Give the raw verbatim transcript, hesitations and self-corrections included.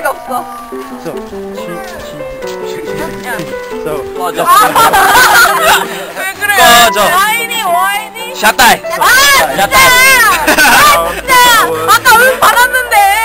수밖에 없어. So, she, she, so. 꺼져. 왜 그래? 꺼져. 와인이 와인이. 샷다이. 아 진짜. 아 진짜. 아까 응 받았는데.